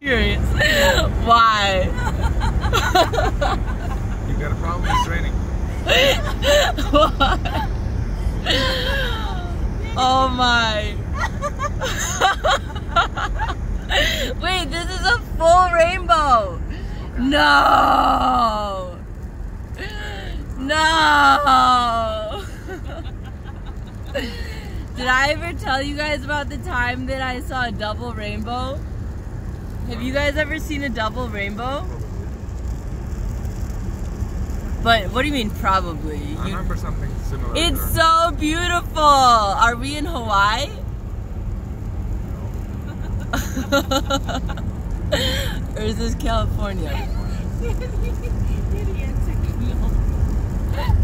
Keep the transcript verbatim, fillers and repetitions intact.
Curious. Why? You got a problem with this training? What? Oh my. Wait, this is a full rainbow. No. No. Did I ever tell you guys about the time that I saw a double rainbow? Have you guys ever seen a double rainbow? But what do you mean probably? I You, remember something similar. it's so beautiful. Are we in Hawaii? Or is this California?